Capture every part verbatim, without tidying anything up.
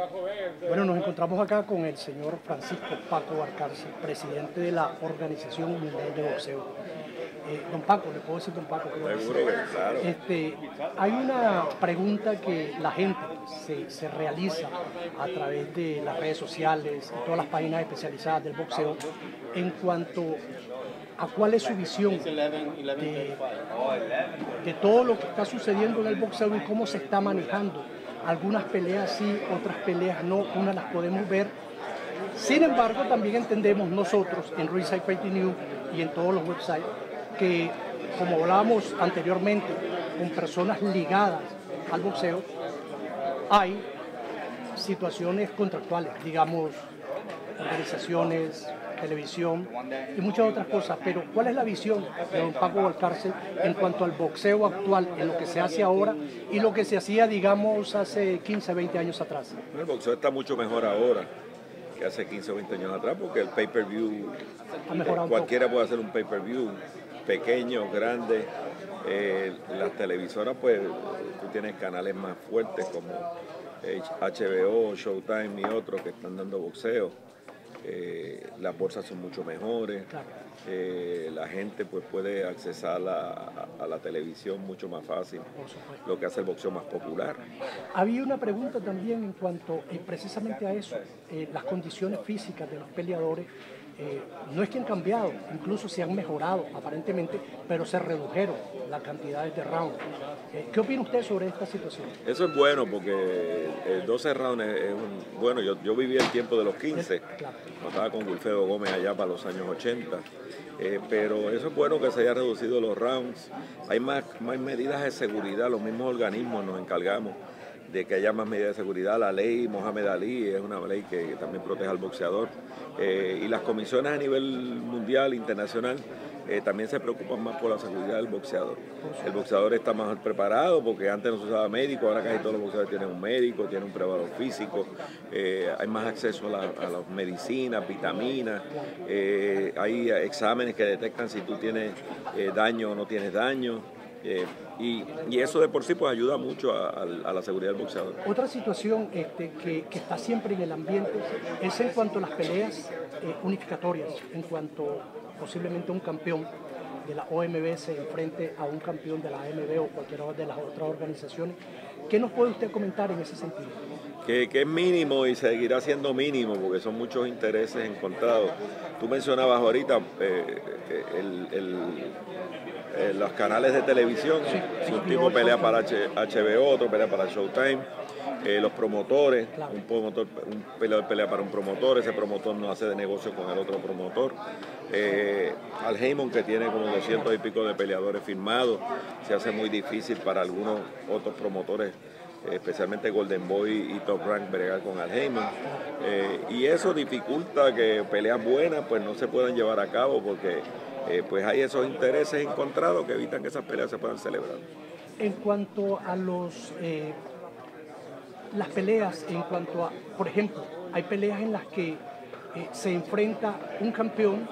Bueno, nos encontramos acá con el señor Francisco Paco Valcárcel, presidente de la Organización Mundial de Boxeo. Eh, don Paco, ¿le puedo decir don Paco? Seguro que claro. Este, hay una pregunta que la gente se, se realiza a través de las redes sociales y todas las páginas especializadas del boxeo en cuanto a cuál es su visión de, de todo lo que está sucediendo en el boxeo y cómo se está manejando. Algunas peleas sí, otras peleas no, unas las podemos ver. Sin embargo, también entendemos nosotros en Ringside Fighting News y en todos los websites que, como hablábamos anteriormente, con personas ligadas al boxeo, hay situaciones contractuales, digamos, organizaciones, televisión y muchas otras cosas. Pero ¿cuál es la visión de don Paco Valcárcel en cuanto al boxeo actual, en lo que se hace ahora y lo que se hacía, digamos, hace quince, veinte años atrás? El boxeo está mucho mejor ahora que hace quince o veinte años atrás, porque el pay-per-view, cualquiera puede hacer un pay-per-view, pequeño, grande. Eh, las televisoras, pues, tú tienes canales más fuertes como H B O, Showtime y otros que están dando boxeo. Eh, las bolsas son mucho mejores, eh, la gente pues puede accesar a, a, a la televisión mucho más fácil, lo que hace el boxeo más popular. Había una pregunta también en cuanto eh, precisamente a eso, eh, las condiciones físicas de los peleadores. Eh, no es que han cambiado, incluso se han mejorado aparentemente, pero se redujeron las cantidades de rounds. Eh, ¿Qué opina usted sobre esta situación? Eso es bueno porque el doce rounds es un, bueno, yo, yo viví el tiempo de los quince, claro. Estaba con Wilfredo Gómez allá para los años ochenta, eh, pero eso es bueno que se haya reducido los rounds. Hay más, más medidas de seguridad, los mismos organismos nos encargamos de que haya más medidas de seguridad. La ley Mohamed Ali es una ley que también protege al boxeador, eh, y las comisiones a nivel mundial, internacional, eh, también se preocupan más por la seguridad del boxeador. El boxeador está mejor preparado porque antes no se usaba médico, ahora casi todos los boxeadores tienen un médico, tienen un preparador físico, eh, hay más acceso a, la, a las medicinas, vitaminas, eh, hay exámenes que detectan si tú tienes eh, daño o no tienes daño. Eh, y, y eso de por sí pues ayuda mucho a, a, a la seguridad del boxeador. Otra situación este, que, que está siempre en el ambiente es en cuanto a las peleas eh, unificatorias, en cuanto posiblemente un campeón de la O M B se enfrente a un campeón de la A M B o cualquiera de las otras organizaciones. ¿Qué nos puede usted comentar en ese sentido? Que, que es mínimo y seguirá siendo mínimo porque son muchos intereses encontrados. Tú mencionabas ahorita eh, el, el Eh, los canales de televisión, sí, si un tipo pelea para H B O, otro pelea para Showtime, eh, los promotores, claro. un, promotor, un peleador pelea para un promotor, ese promotor no hace de negocio con el otro promotor. Eh, Al Heyman, que tiene como doscientos y pico de peleadores firmados, se hace muy difícil para algunos otros promotores, especialmente Golden Boy y Top Rank, bregar con Al Heyman, eh, y eso dificulta que peleas buenas pues no se puedan llevar a cabo porque eh, pues hay esos intereses encontrados que evitan que esas peleas se puedan celebrar. En cuanto a los eh, las peleas, en cuanto a, por ejemplo, hay peleas en las que eh, se enfrenta un campeón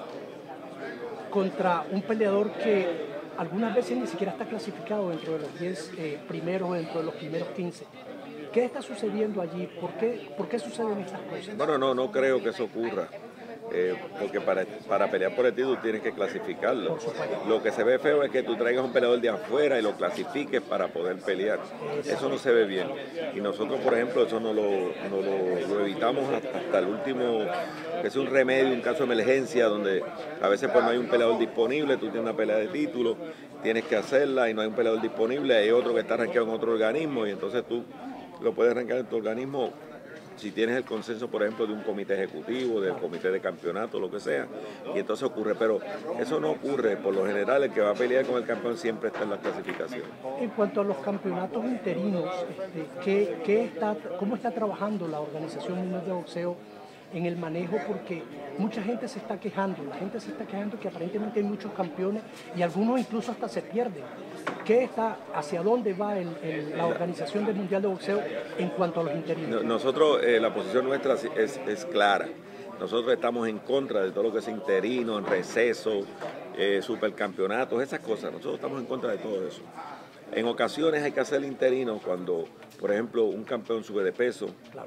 contra un peleador que algunas veces ni siquiera está clasificado dentro de los diez eh, primeros, dentro de los primeros quince. ¿Qué está sucediendo allí? ¿Por qué, por qué suceden estas cosas? Bueno, no, no creo que eso ocurra. Eh, porque para, para pelear por el título tienes que clasificarlo. Lo que se ve feo es que tú traigas un peleador de afuera y lo clasifiques para poder pelear. Eso no se ve bien. Y nosotros, por ejemplo, eso no lo, no lo, lo evitamos hasta, hasta el último, que es un remedio, un caso de emergencia, donde a veces pues no hay un peleador disponible, tú tienes una pelea de título, tienes que hacerla y no hay un peleador disponible, hay otro que está rankeado en otro organismo y entonces tú lo puedes rankear en tu organismo si tienes el consenso, por ejemplo, de un comité ejecutivo, del comité de campeonato, lo que sea, y entonces ocurre, pero eso no ocurre. Por lo general, el que va a pelear con el campeón siempre está en la clasificación. En cuanto a los campeonatos interinos, este, ¿qué, qué está, ¿cómo está trabajando la Organización Mundial de Boxeo en el manejo? Porque mucha gente se está quejando, la gente se está quejando que aparentemente hay muchos campeones y algunos incluso hasta se pierden. ¿Qué está, hacia dónde va el, el, la Organización del Mundial de Boxeo en cuanto a los interinos? Nosotros, eh, la posición nuestra es, es clara. Nosotros estamos en contra de todo lo que es interino, en receso, eh, supercampeonatos, esas cosas. Nosotros estamos en contra de todo eso. En ocasiones hay que hacer el interino cuando, por ejemplo, un campeón sube de peso, claro.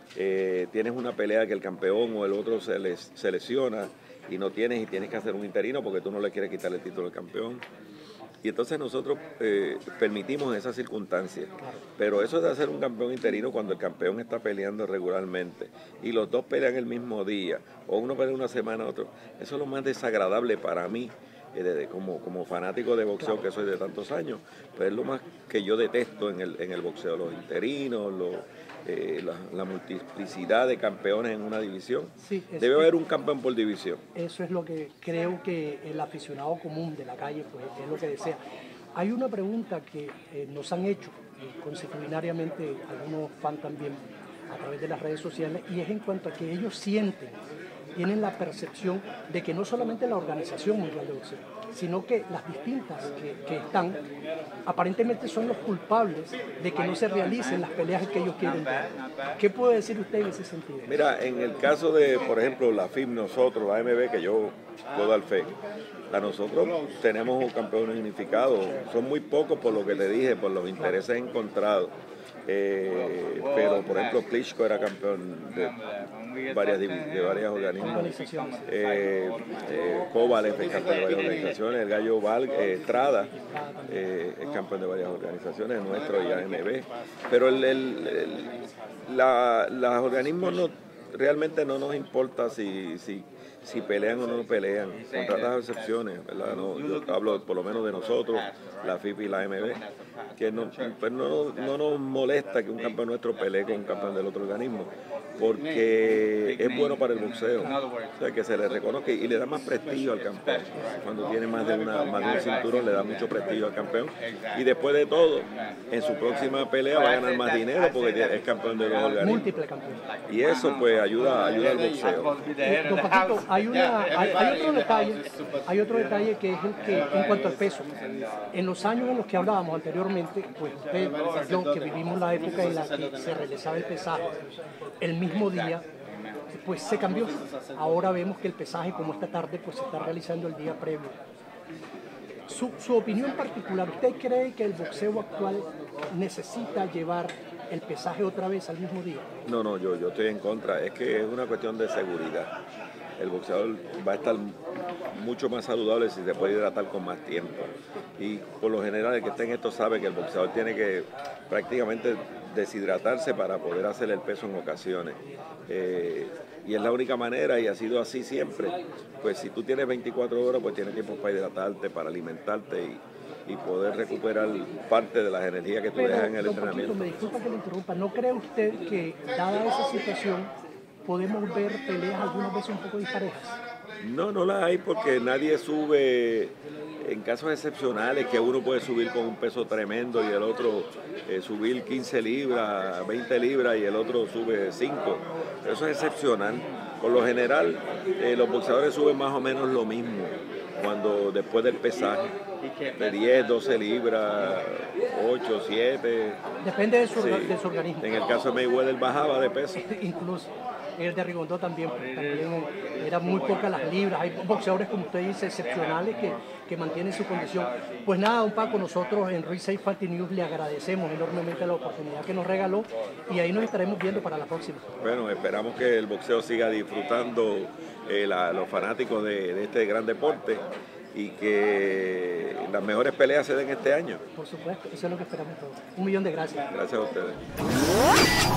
eh, tienes una pelea que el campeón o el otro se, les, se lesiona y no tienes y tienes que hacer un interino porque tú no le quieres quitar el título al campeón. Y entonces nosotros eh, permitimos esas circunstancias. Pero eso de hacer un campeón interino cuando el campeón está peleando regularmente y los dos pelean el mismo día, o uno pelea una semana, otro, eso es lo más desagradable para mí, eh, de, como, como fanático de boxeo que soy de tantos años, pues es lo más que yo detesto en el, en el boxeo, los interinos, los, eh, la, la multiplicidad de campeones en una división. Sí, debe haber un campeón por división. Eso es lo que creo que el aficionado común de la calle pues, es lo que desea. Hay una pregunta que eh, nos han hecho eh, consuetudinariamente algunos fans también a través de las redes sociales, y es en cuanto a que ellos sienten, tienen la percepción de que no solamente la Organización Mundial de Boxeo, sino que las distintas que, que están, aparentemente son los culpables de que no se realicen las peleas que ellos quieren ver. ¿Qué puede decir usted en ese sentido? Mira, en el caso de, por ejemplo, la F I B, nosotros, la A M B, que yo puedo dar fe, a nosotros tenemos un campeón unificado, son muy pocos por lo que te dije, por los intereses encontrados. Eh, pero por ejemplo Klitschko era campeón de varias, de varias organismos, eh, eh, Kovalev es campeón de varias organizaciones, el Gallo Val, eh, Estrada eh, es campeón de varias organizaciones, nuestro y A M B, pero el, el, el, la, los organismos no, realmente no nos importa si, si si pelean o no pelean, con tantas excepciones, ¿verdad? No, yo hablo por lo menos de nosotros, la F I B y la A M B, que no, pues no, no nos molesta que un campeón nuestro pelee con un campeón del otro organismo, porque es bueno para el boxeo, o sea, que se le reconozca y le da más prestigio al campeón. Cuando tiene más de, una, más de un cinturón le da mucho prestigio al campeón, y después de todo, en su próxima pelea va a ganar más dinero porque es campeón de los organismos. Múltiple campeón. Y eso pues ayuda, ayuda al boxeo. Eh, don Paquito, hay, una, hay, hay otro detalle, hay otro detalle que es el que, en cuanto al peso, en los años en los que hablábamos anteriormente, pues usted y yo, que vivimos la época en la que se realizaba el pesaje el mismo día, pues se cambió. Ahora vemos que el pesaje, como esta tarde, pues se está realizando el día previo. Su, su opinión particular, ¿usted cree que el boxeo actual necesita llevar el pesaje otra vez al mismo día? No, no, yo, yo estoy en contra. Es que es una cuestión de seguridad. El boxeador va a estar mucho más saludable si se puede hidratar con más tiempo. Y por lo general el que está en esto sabe que el boxeador tiene que prácticamente deshidratarse para poder hacer el peso en ocasiones. Eh, y es la única manera, y ha sido así siempre. Pues si tú tienes veinticuatro horas, pues tienes tiempo para hidratarte, para alimentarte y, y poder recuperar parte de las energías que tú Pero, dejas en el don entrenamiento. Paquito, me disculpa que le interrumpa, ¿no cree usted que, dada esa situación, podemos ver peleas algunas veces un poco disparejas? No, no las hay porque nadie sube, en casos excepcionales que uno puede subir con un peso tremendo y el otro eh, subir quince libras, veinte libras y el otro sube cinco. Eso es excepcional. Por lo general, eh, los boxeadores suben más o menos lo mismo cuando después del pesaje, de diez, doce libras, ocho, siete. Depende de su, Sí. de su organismo. En el caso de Mayweather bajaba de peso. Incluso el de Rigondó también, pues, también eran muy pocas las libras. Hay boxeadores, como usted dice, excepcionales que, que mantienen su condición. Pues nada, don Paco, nosotros en Ruiz seis Fighting News le agradecemos enormemente la oportunidad que nos regaló, y ahí nos estaremos viendo para la próxima. Bueno, esperamos que el boxeo siga disfrutando eh, la, los fanáticos de, de este gran deporte y que las mejores peleas se den este año. Por supuesto, eso es lo que esperamos todos. Un millón de gracias. Gracias a ustedes.